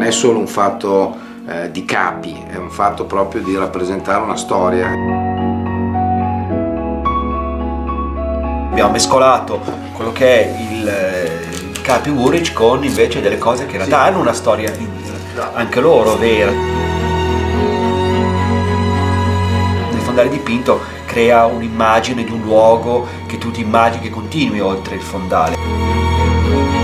è solo un fatto di capi, è un fatto proprio di rappresentare una storia. Abbiamo mescolato quello che è il Capi Woolrich con invece delle cose che in realtà hanno una storia anche loro vera. Nel fondale dipinto crea un'immagine di un luogo che tu ti immagini che continui oltre il fondale.